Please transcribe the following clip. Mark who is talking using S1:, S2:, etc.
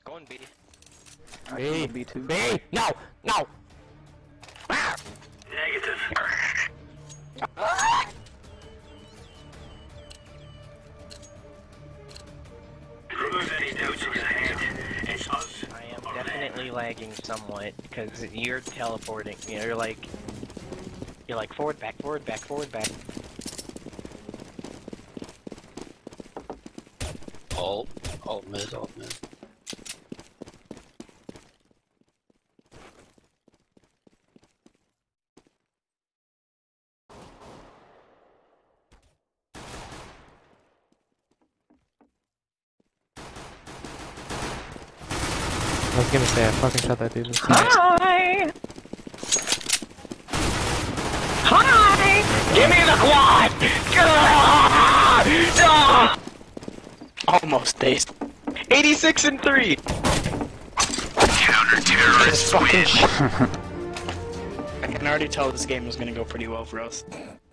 S1: Going B.
S2: B.
S3: B2.
S2: B. No. No. Ah.
S4: Negative. Remove any doubts in your head. It's us.
S1: I am definitely lagging somewhat because you're teleporting. You're like forward, back, forward, back, forward, back.
S5: Alt mid, alt mid.
S2: I was gonna say I fucking shot that dude.
S1: Hi! Hi! Gimme the quad!
S3: Almost dazed.
S1: 86 and 3!
S4: Counter-terrorists win.
S3: I can already tell this game is gonna go pretty well for us.